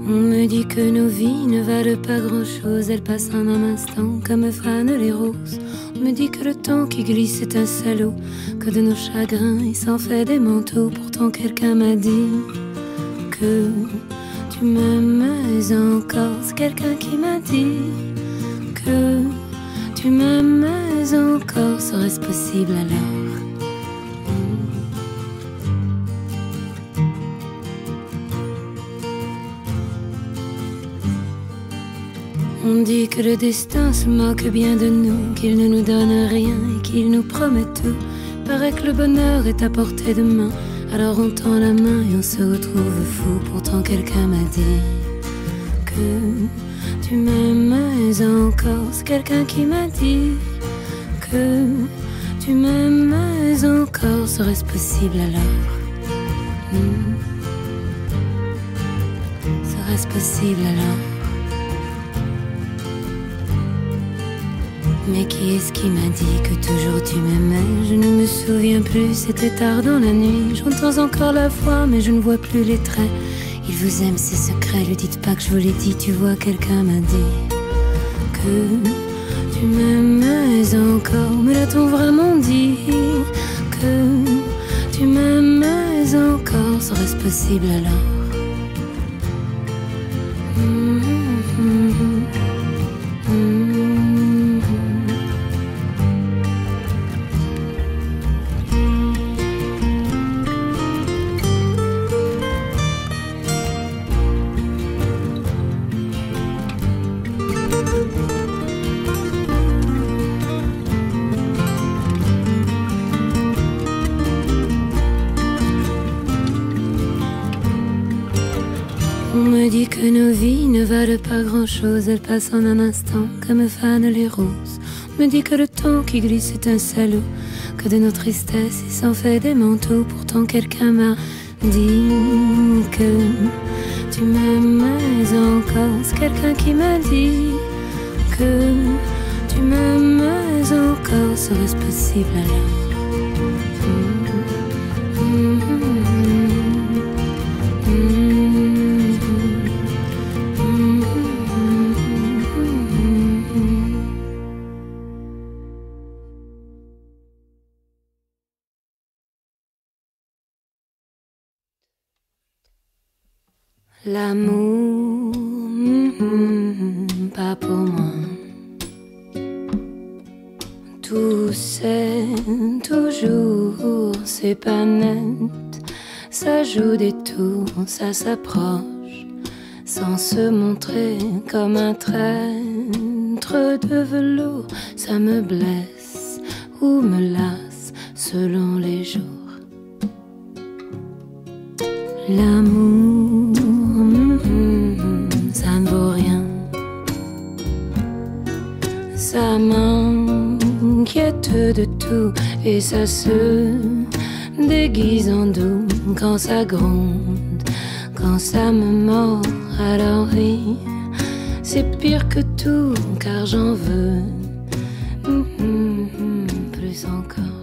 On me dit que nos vies ne valent pas grand-chose, elles passent en un instant comme fanent les roses. On me dit que le temps qui glisse est un salaud, que de nos chagrins il s'en fait des manteaux. Pourtant quelqu'un m'a dit que tu m'aimes encore. C'est quelqu'un qui m'a dit que tu m'aimes encore. Serait-ce possible alors? On dit que le destin se moque bien de nous, qu'il ne nous donne rien et qu'il nous promet tout. Paraît que le bonheur est à portée de main, alors on tend la main et on se retrouve fou. Pourtant quelqu'un m'a dit que tu m'aimes encore. C'est quelqu'un qui m'a dit que tu m'aimes encore. Serait-ce possible alors? Serait-ce possible alors? Mais qui est-ce qui m'a dit que toujours tu m'aimais? Je ne me souviens plus, c'était tard dans la nuit. J'entends encore la voix, mais je ne vois plus les traits. Il vous aime, ses secrets, lui dites pas que je vous l'ai dit. Tu vois, quelqu'un m'a dit que tu m'aimes encore. Mais l'a-t-on vraiment dit que tu m'aimes encore? Serait-ce possible alors? On me dit que nos vies ne valent pas grand-chose, elles passent en un instant comme fanent les roses. On me dit que le temps qui glisse est un salaud, que de nos tristesses il s'en fait des manteaux. Pourtant quelqu'un m'a dit que tu m'aimes encore. C'est quelqu'un qui m'a dit que tu m'aimes encore. Serait-ce possible alors? L'amour, pas pour moi. Tout c'est toujours, c'est pas net. Ça joue des tours, ça s'approche, sans se montrer comme un traître de velours. Ça me blesse ou me lasse selon les jours. L'amour, ça ne vaut rien. Ça m'inquiète de tout et ça se déguise en doux quand ça gronde, quand ça me mord. Alors oui, c'est pire que tout car j'en veux plus encore.